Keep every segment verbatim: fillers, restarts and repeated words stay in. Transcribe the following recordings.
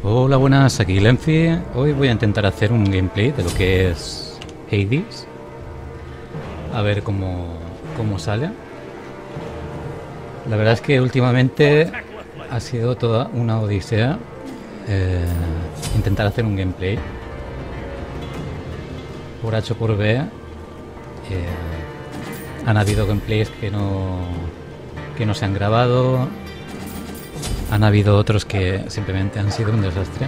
Hola, buenas, aquí Lenfi. Hoy voy a intentar hacer un gameplay de lo que es Hades. A ver cómo, cómo sale. La verdad es que últimamente ha sido toda una odisea eh, intentar hacer un gameplay. Por H o por B eh, han habido gameplays que no, que no se han grabado. Han habido otros que simplemente han sido un desastre.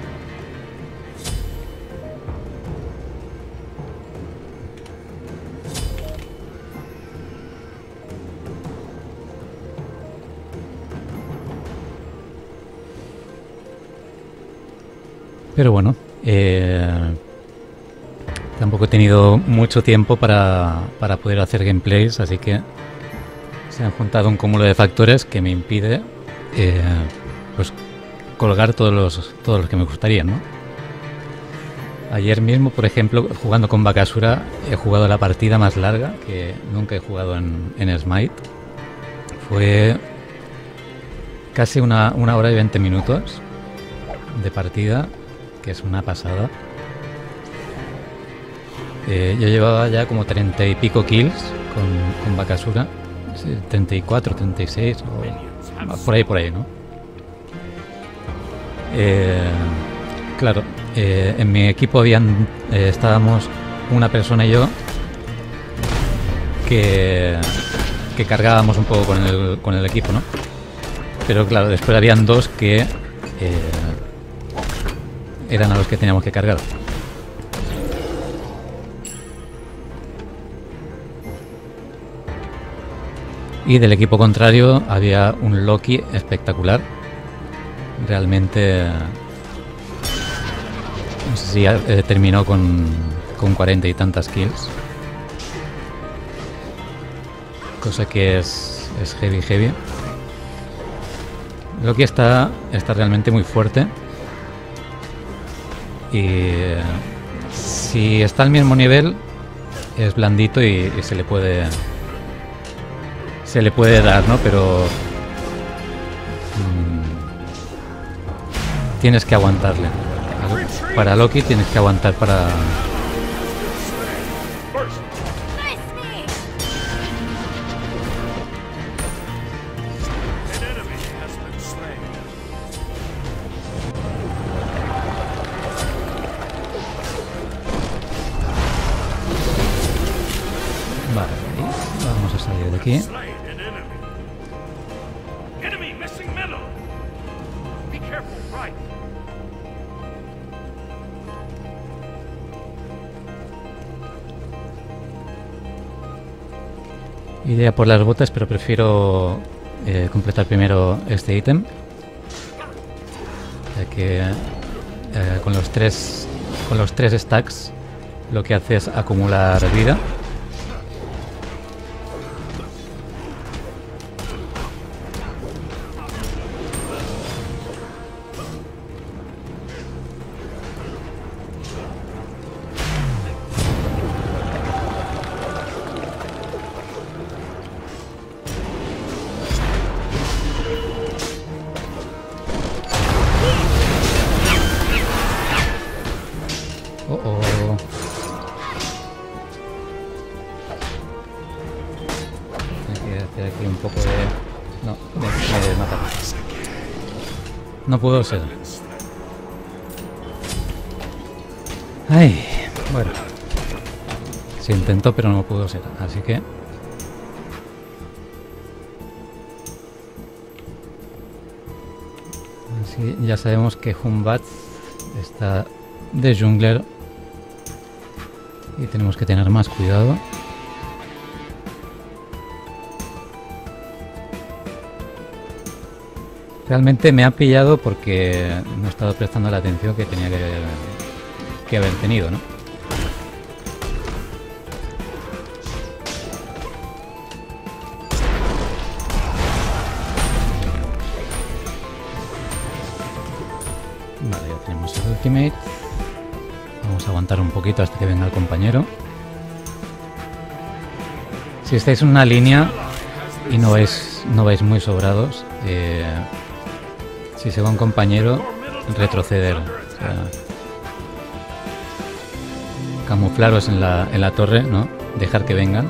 Pero bueno, eh, tampoco he tenido mucho tiempo para, para poder hacer gameplays, así que se han juntado un cúmulo de factores que me impide Eh, pues colgar todos los todos los que me gustarían, ¿no? Ayer mismo, por ejemplo, jugando con Bakasura, he jugado la partida más larga que nunca he jugado en, en Smite. Fue casi una, una hora y veinte minutos de partida, que es una pasada. Eh, yo llevaba ya como treinta y pico kills con, con Bakasura, sí, treinta y cuatro, treinta y seis o por ahí, por ahí, ¿no? Eh, claro, eh, en mi equipo habían eh, estábamos una persona y yo que, que cargábamos un poco con el, con el equipo, ¿no? Pero claro, después habían dos que eh, eran a los que teníamos que cargar. Y del equipo contrario había un Loki espectacular. Realmente no sé si eh, terminó con, con cuarenta y tantas kills. Cosa que es, es heavy heavy. Loki está, está realmente muy fuerte. Y si está al mismo nivel es blandito y, y se le puede... Se le puede dar, ¿no? Pero mmm, tienes que aguantarle. Para Loki tienes que aguantar para... Vale, vamos a salir de aquí. Iré a por las botas, pero prefiero eh, completar primero este ítem, ya que eh, con los tres con los tres stacks lo que hace es acumular vida. Oh, oh. Tengo que hacer aquí un poco de... No, me, me mata. No puedo ser. Ay, bueno. Se intentó, pero no pudo ser. Así que... Así ya sabemos que Humbat está de jungler. Y tenemos que tener más cuidado. Realmente me ha pillado porque no he estado prestando la atención que tenía que, que haber tenido, ¿no? Vale, ya tenemos el ultimate. Vamos a aguantar un poquito hasta que venga el compañero. Si estáis en una línea y no vais, no vais muy sobrados, eh, si se va un compañero, retroceder. O sea, camuflaros en la, en la torre, ¿no? Dejar que vengan.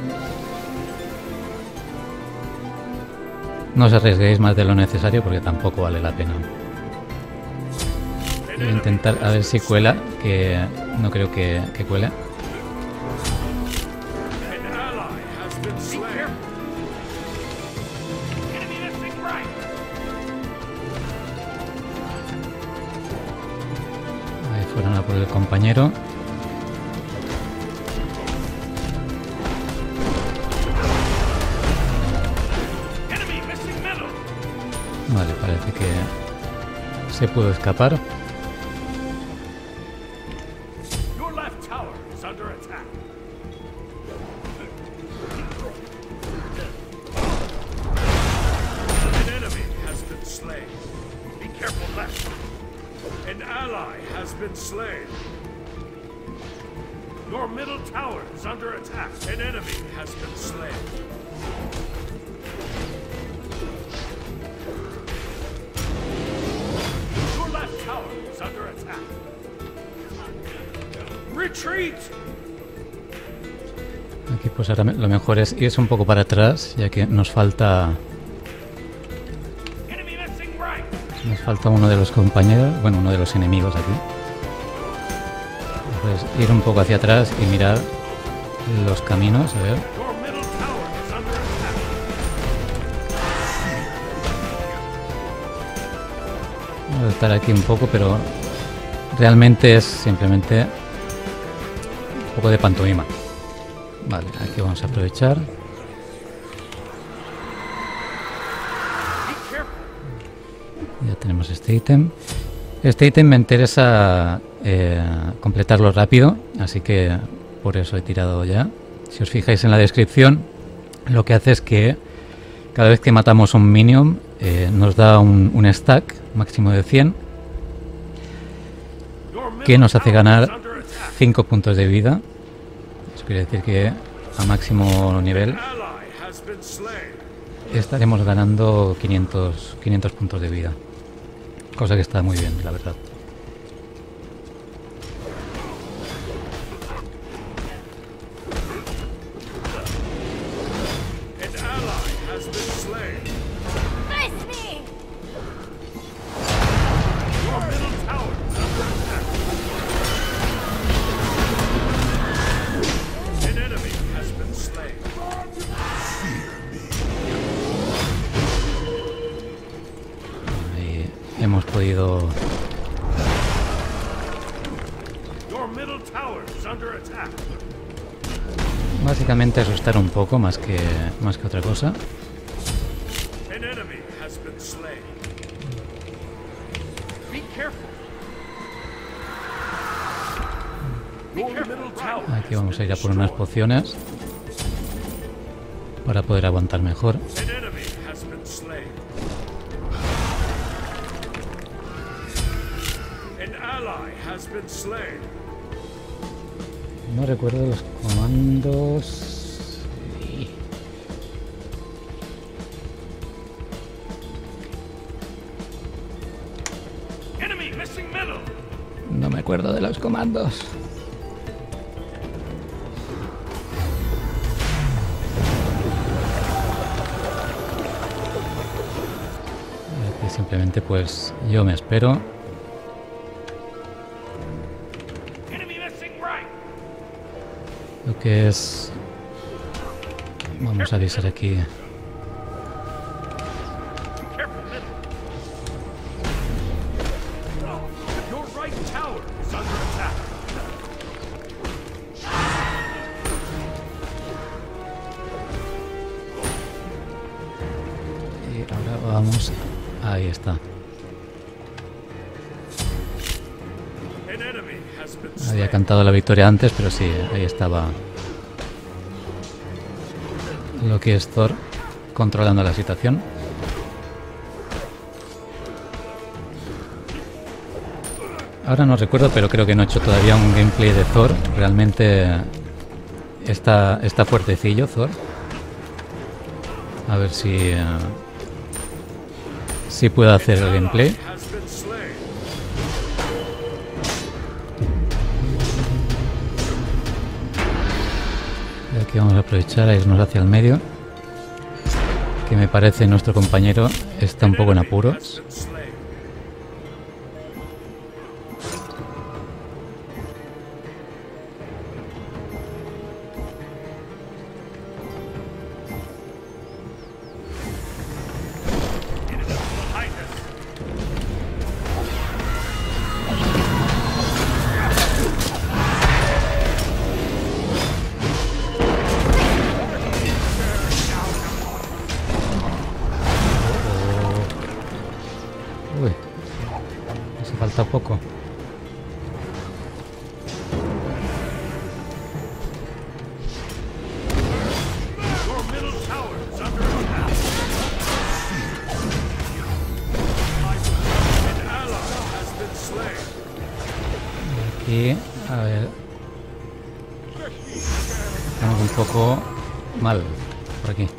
No os arriesguéis más de lo necesario porque tampoco vale la pena. Voy a intentar a ver si cuela, que no creo que, que cuele. Ahí fueron a por el compañero. Vale, parece que se pudo escapar. Your middle tower is under attack. An enemy has been slain. Your left tower is under attack. Retreat. Aquí pues ahora lo mejor es irse un poco para atrás, ya que nos falta nos falta uno de los compañeros, bueno, uno de los enemigos aquí. Pues ir un poco hacia atrás y mirar los caminos, a ver. Voy a estar aquí un poco, pero realmente es simplemente un poco de pantomima. Vale, aquí vamos a aprovechar. Ya tenemos este ítem. Este ítem me interesa eh, completarlo rápido, así que por eso he tirado ya. Si os fijáis en la descripción, lo que hace es que cada vez que matamos un minion eh, nos da un, un stack máximo de cien, que nos hace ganar cinco puntos de vida. Eso quiere decir que a máximo nivel estaremos ganando quinientos, quinientos puntos de vida. Cosa que está muy bien, la verdad. Hemos podido básicamente asustar un poco más que más que otra cosa. Aquí vamos a ir a por unas pociones para poder aguantar mejor. No recuerdo los comandos. No me acuerdo de los comandos. Aquí simplemente pues yo me espero. Lo que es... Vamos a avisar aquí. Y ahora vamos... Ahí está. Había cantado la victoria antes, pero sí, ahí estaba lo que es Thor controlando la situación. Ahora no recuerdo, pero creo que no he hecho todavía un gameplay de Thor. Realmente está, está fuertecillo Thor. A ver si, uh, si puedo hacer el gameplay. que vamos a aprovechar a irnos hacia el medio, que me parece nuestro compañero está un poco en apuros. Uy, hace falta poco. Aquí, a ver, estamos un poco mal por aquí.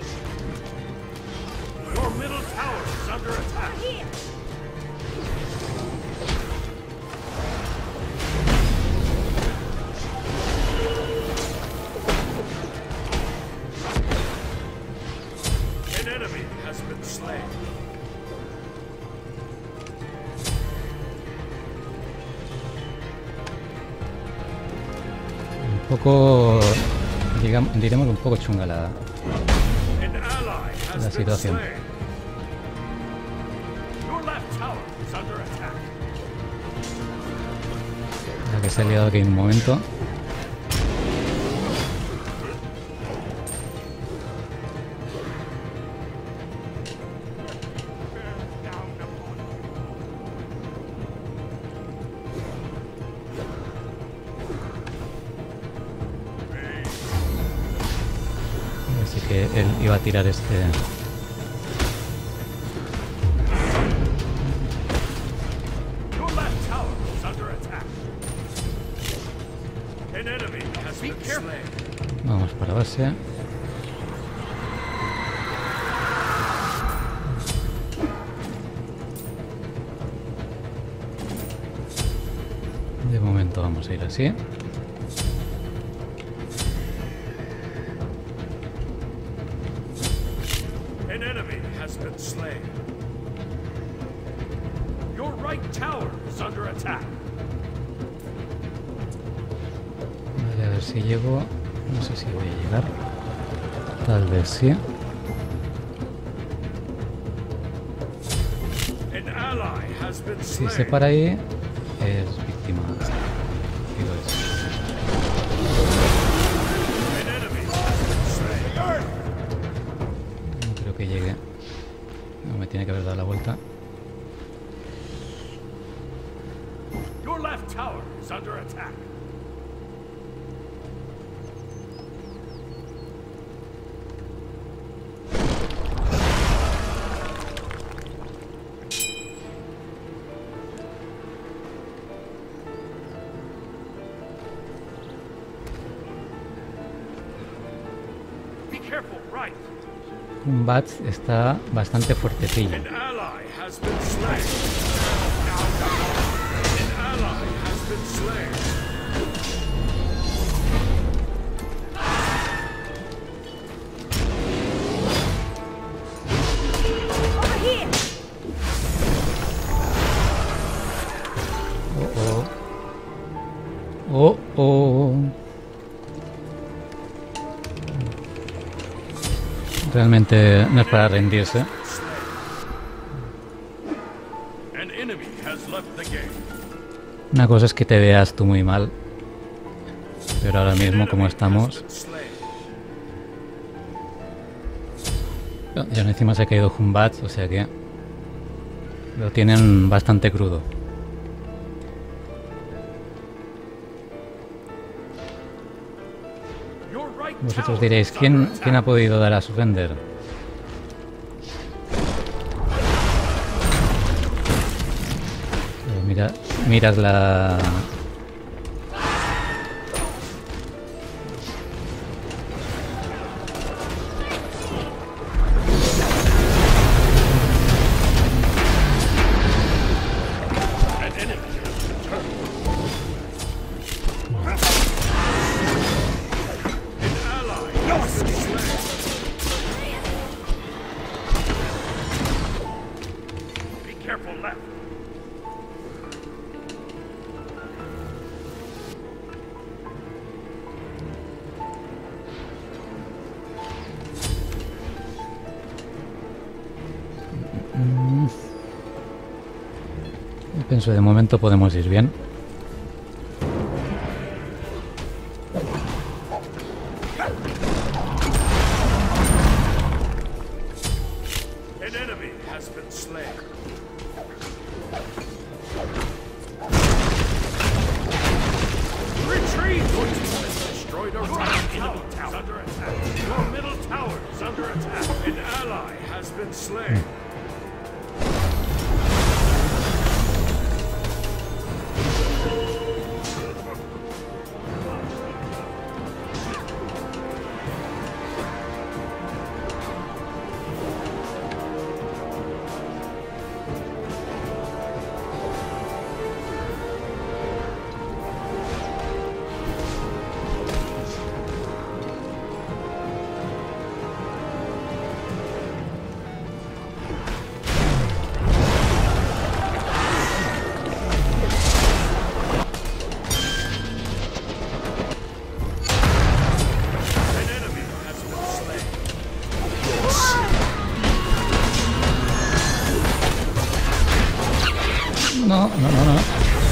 Un poco, digamos, diremos un poco chunga la, la situación. La que se ha liado aquí en un momento. Así que él iba a tirar este... Vamos para base. De momento vamos a ir así. Vale, a ver si llego. No sé si voy a llegar. Tal vez sí. Si se para ahí, es víctima. Digo eso. No creo que llegue. No, me tiene que haber dado la vuelta. Un Bat está bastante fuertecillo. Oh, oh. Oh, oh. Realmente no es para rendirse. Una cosa es que te veas tú muy mal, pero ahora mismo como estamos... Ya encima se ha caído Humbat, o sea que lo tienen bastante crudo. Vosotros diréis, ¿quién, ¿quién ha podido dar a surrender? Pero mira, miras la... Pienso de momento podemos ir bien. An enemy has been slain. Retreat! Your team has destroyed a right enemy tower under attack. Your middle tower is under attack. An ally has been slain. No, no, no, no.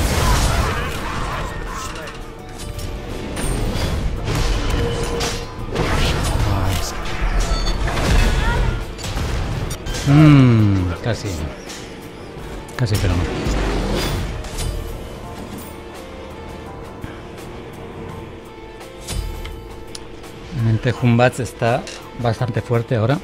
Mmm, casi. Casi, pero no. Realmente Humbat está bastante fuerte ahora.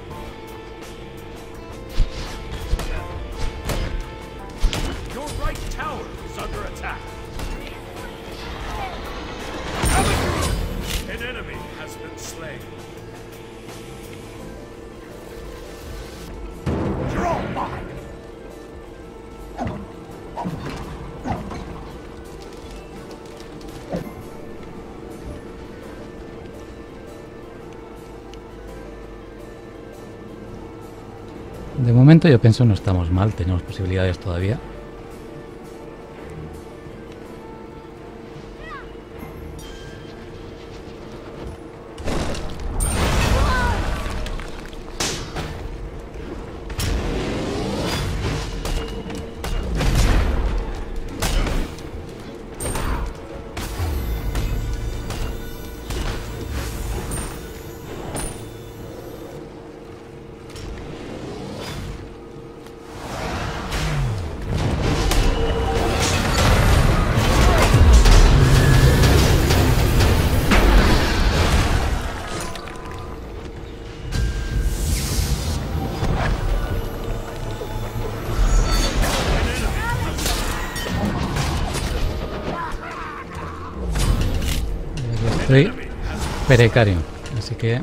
De momento yo pienso no estamos mal, tenemos posibilidades todavía. Estoy precario, así que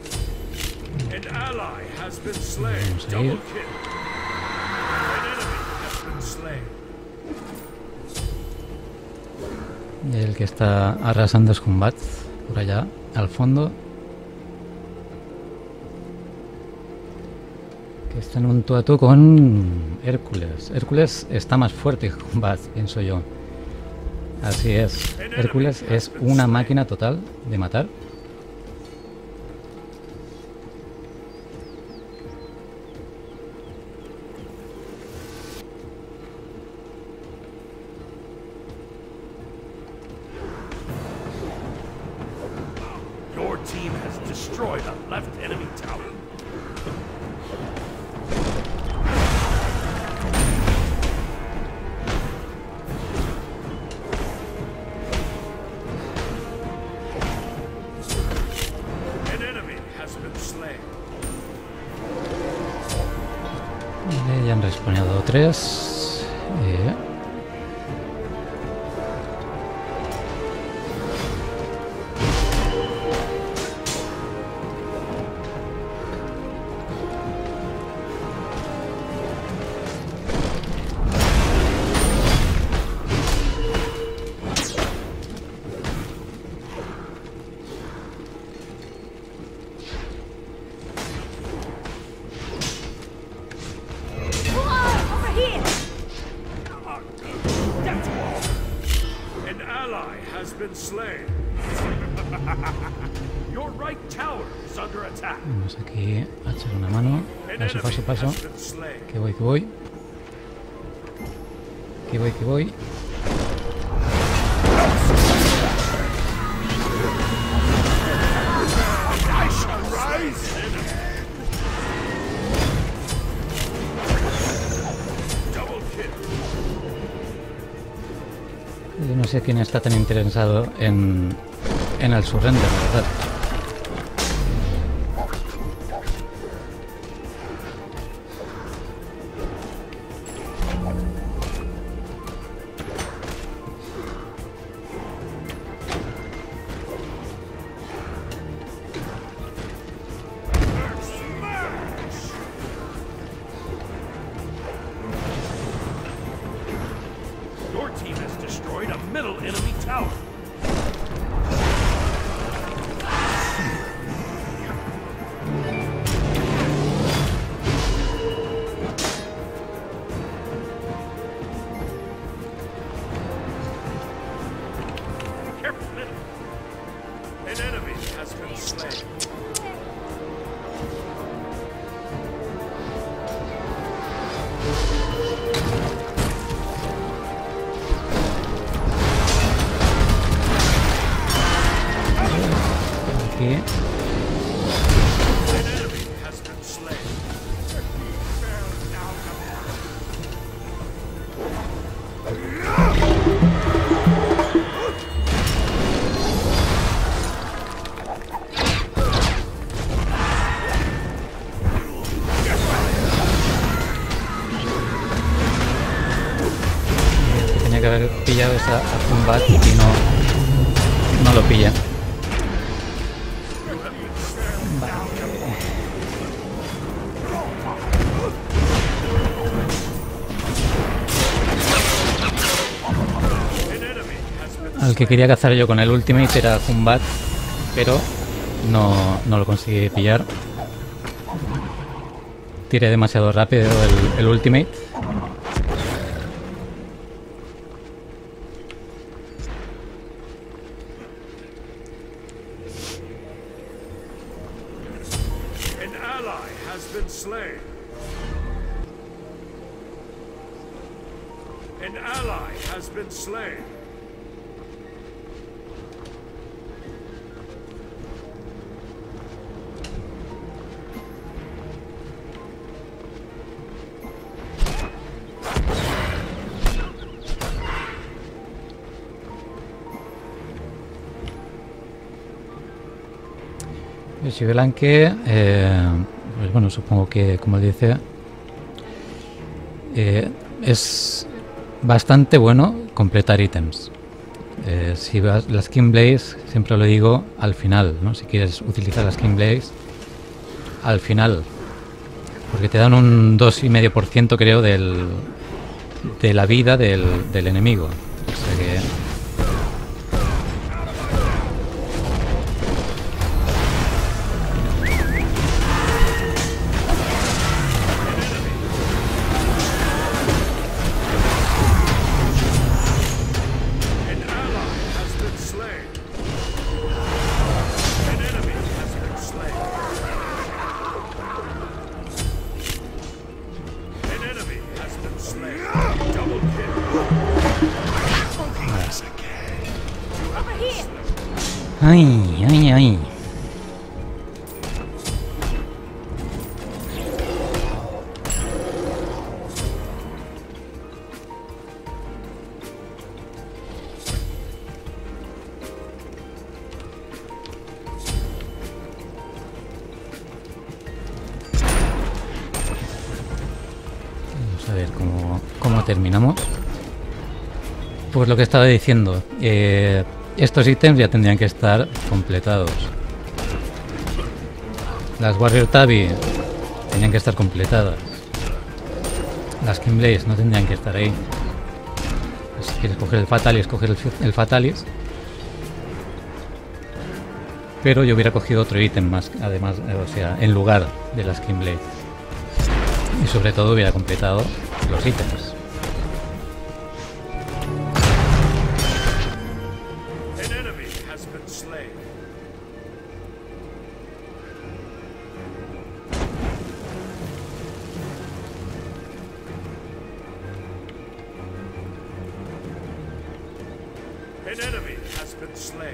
vamos a ir. Y el que está arrasando es Humbat, por allá al fondo, que está en un tú a tú con Hércules. Hércules está más fuerte que Humbat, pienso yo. Así es, Hércules es una máquina total de matar. Your team has destroyed a left enemy tower. Ya han respawnado tres. Eh. Vamos aquí a echar una mano. Paso, paso, paso. Que voy, que voy. Que voy, que voy. Yo no sé quién está tan interesado en, en el surrender, la verdad. Your team has destroyed a middle enemy tower. Careful, middle. An enemy has been slain. Aquí. An enemy has been slain. Que tenía que haber pillado esa a combat y no, no lo pilla. Al que quería cazar yo con el ultimate era Combat, pero no, no lo conseguí pillar. Tiré demasiado rápido el, el ultimate. An ally has been slain. An ally has been slain. Blanque, eh, pues bueno, supongo que, como dice, eh, es bastante bueno completar ítems. Eh, si vas las Skin Blaze, siempre lo digo al final, ¿no? Si quieres utilizar las Skin Blaze, al final, porque te dan un dos coma cinco por ciento creo del, de la vida del, del enemigo. O sea que Ay, ay, ay. Vamos a ver cómo, cómo terminamos. Pues lo que estaba diciendo, eh, estos ítems ya tendrían que estar completados. Las Warrior Tabi tenían que estar completadas. Las Skin Blaze no tendrían que estar ahí. Si quieres coger el Fatalis, coger el, el Fatalis. Pero yo hubiera cogido otro ítem más, además, o sea, en lugar de la Skin Blade. Y sobre todo hubiera completado los ítems. An enemy has been slain.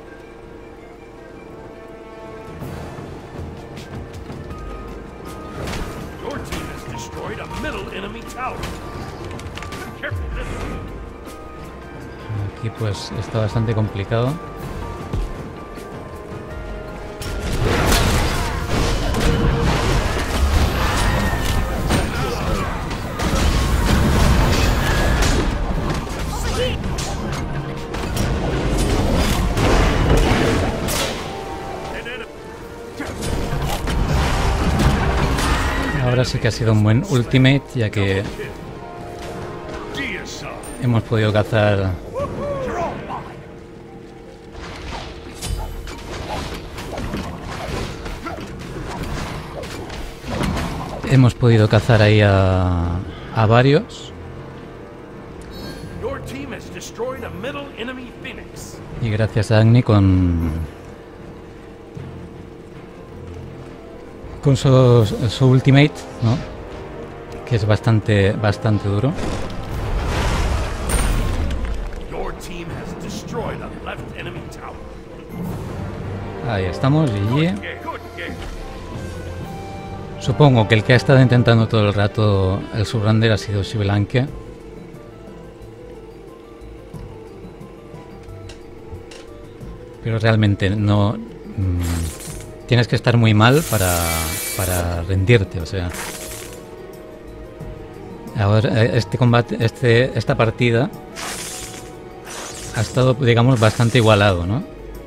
Your team has destroyed a middle enemy tower. Careful, middle. Aquí pues está bastante complicado. Ahora sí que ha sido un buen ultimate, ya que hemos podido cazar hemos podido cazar ahí a, a varios. Y gracias a Agni con con su, su ultimate, ¿no? Que es bastante bastante duro. Ahí estamos, G G. Supongo que el que ha estado intentando todo el rato el surrender ha sido Xbalanque. Pero realmente no... Mmm, tienes que estar muy mal para, para rendirte, o sea... Ahora, este combate, este, esta partida ha estado, digamos, bastante igualado, ¿no?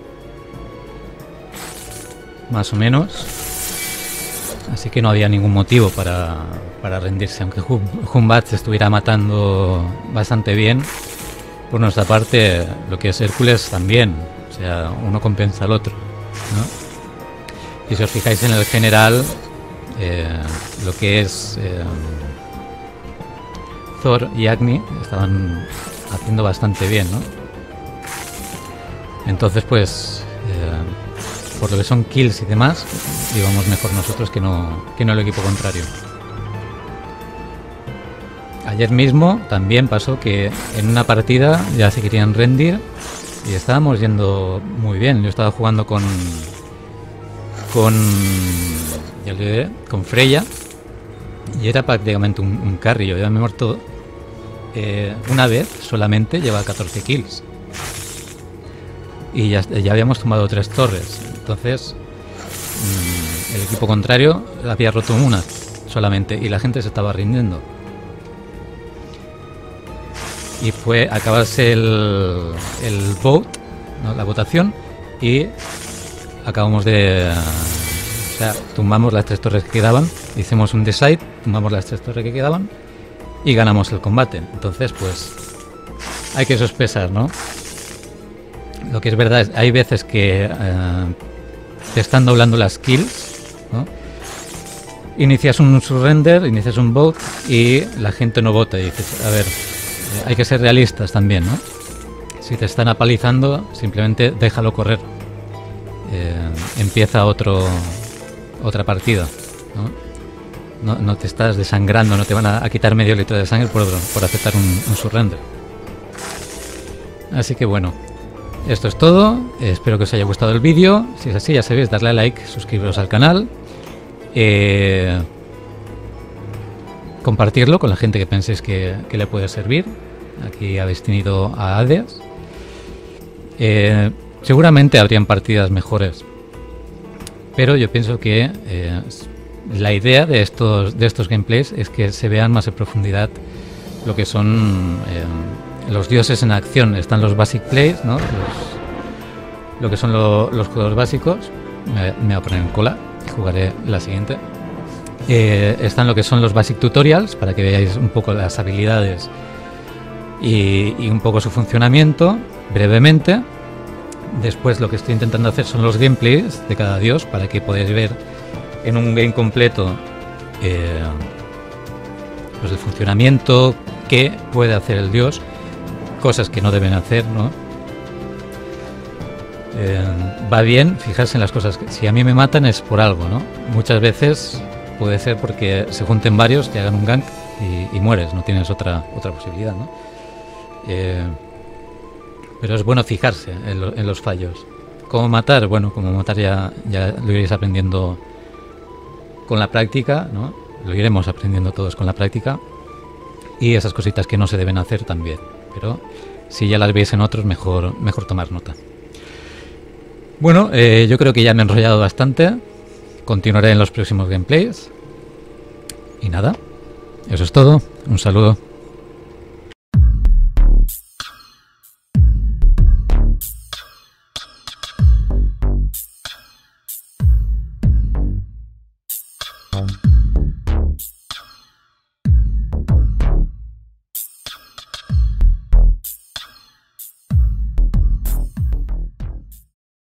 Más o menos. Así que no había ningún motivo para, para rendirse, aunque Humbat se estuviera matando bastante bien. Por nuestra parte, lo que es Hércules también, o sea, uno compensa al otro, ¿no? Y si os fijáis en el general, eh, lo que es eh, Thor y Agni estaban haciendo bastante bien, ¿no? Entonces, pues, eh, por lo que son kills y demás, íbamos mejor nosotros que no, que no el equipo contrario. Ayer mismo también pasó que en una partida ya se querían rendir y estábamos yendo muy bien. Yo estaba jugando con con ya le diré, con Freya y era prácticamente un, un carry. Yo ya me he muerto eh, una vez solamente, lleva catorce kills y ya, ya habíamos tumbado tres torres. Entonces mmm, el equipo contrario había roto una solamente y la gente se estaba rindiendo. Y fue acabarse el, el vote, ¿no? La votación, y acabamos de... O sea, tumbamos las tres torres que quedaban, hicimos un decide, tumbamos las tres torres que quedaban y ganamos el combate. Entonces, pues, hay que sospechar, ¿no? Lo que es verdad es hay veces que eh, te están doblando las kills, ¿no? Inicias un surrender, inicias un vote y la gente no vota y dices, a ver... Hay que ser realistas también, ¿no? Si te están apalizando, simplemente déjalo correr. Eh, empieza otro otra partida, ¿no? No, no te estás desangrando, no te van a, a quitar medio litro de sangre por, por aceptar un, un surrender. Así que bueno, esto es todo. Eh, espero que os haya gustado el vídeo. Si es así, ya sabéis, darle a like, suscribiros al canal. Eh... Compartirlo con la gente que penséis que, que le puede servir. Aquí habéis tenido a Hades. Eh, seguramente habrían partidas mejores, pero yo pienso que eh, la idea de estos, de estos gameplays es que se vean más en profundidad lo que son eh, los dioses en acción. Están los basic plays, ¿no? Los, lo que son lo, los juegos básicos. Me, me voy a poner en cola y jugaré la siguiente. Eh, están lo que son los basic tutorials para que veáis un poco las habilidades y, y un poco su funcionamiento brevemente. Después lo que estoy intentando hacer son los gameplays de cada dios para que podáis ver en un game completo eh, pues el funcionamiento, qué puede hacer el dios, cosas que no deben hacer, ¿no? Eh, va bien fijarse en las cosas que, si a mí me matan es por algo, ¿no? Muchas veces puede ser porque se junten varios, te hagan un gank y, y mueres, no tienes otra otra posibilidad, ¿no? Eh, pero es bueno fijarse en, lo, en los fallos. ¿Cómo matar? Bueno, como matar ya, ya lo iréis aprendiendo con la práctica, ¿no? Lo iremos aprendiendo todos con la práctica. Y esas cositas que no se deben hacer también. Pero si ya las veis en otros, mejor, mejor tomar nota. Bueno, eh, yo creo que ya me he enrollado bastante. Continuaré en los próximos gameplays. Y nada, eso es todo. Un saludo. Um.